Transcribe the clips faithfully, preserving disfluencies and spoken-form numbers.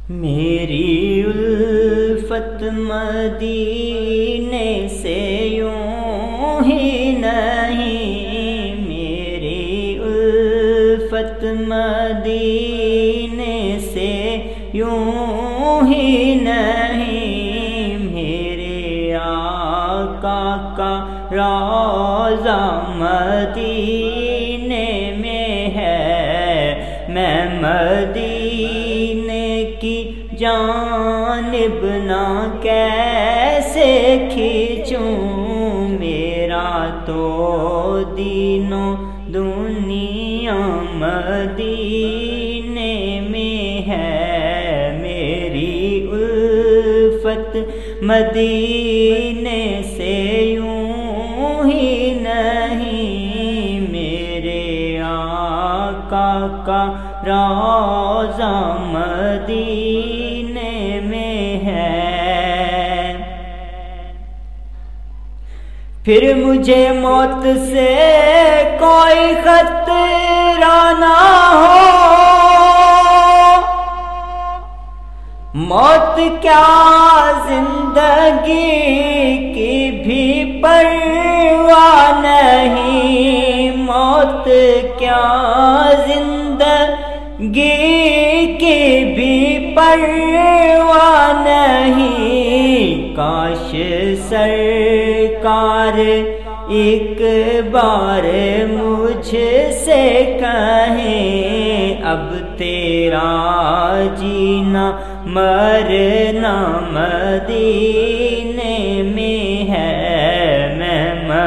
میری الفت مدینے سے یوں ہی نہیں، میری الفت مدینے سے یوں ہی نہیں، میرے آقا کا روضہ مدینے میں ہے، میں مدینے کی جانب نہ کیسے کھینچوں، میرا تو دین و دنیا مدینے میں ہے، میری الفت مدینے سے یوں ہی نہیں، میرے آقا کا روضہ مدینے میں ہے۔ پھر مجھے موت سے کوئی خطرہ نہ ہو، موت کیا زندگی کی بھی پرواہ نہیں، موت کیا زندگی کی بھی پرواہ نہیں، کاش سرکار ایک بار مجھ سے کہیں، اب تیرا جینا مرنا مدینے میں ہے، میں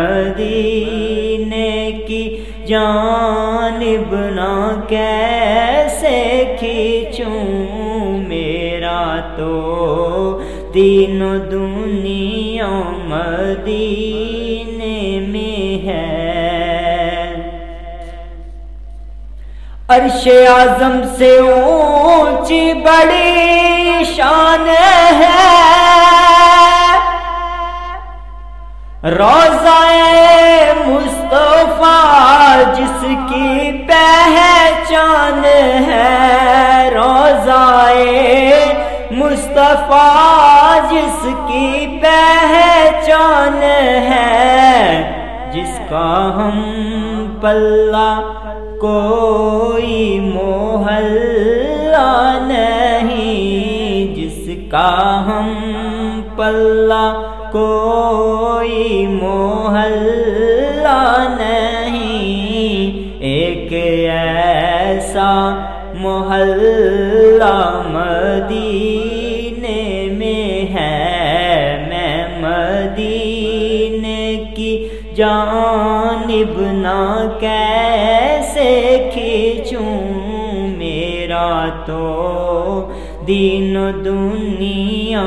مدینے کی جانب نہ کیسے کھینچوں، میرا تو دین و دنیا مدینے میں ہے۔ عرش اعظم سے اونچی بڑی شان ہے، روضہ مصطفیٰ جس کی پہچان ہے، روضہ مصطفیٰ جس کی پہچان ہے، جس کا ہم پلہ کوئی محلہ نہیں، جس کا ہم پلہ کوئی محلہ نہیں، ایک ایسا محلہ مدینے میں ہے، میں مدینے کی جانب نہ کیسے کھینچوں، میرا تو دین و دنیا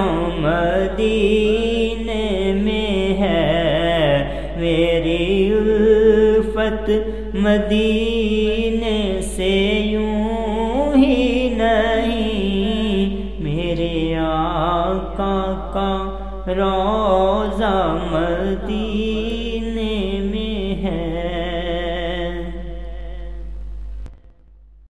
مدینے میں ہے، میری الفت مدینے سے یوں ہی نہیں، میرے آقا کا روضہ مدینے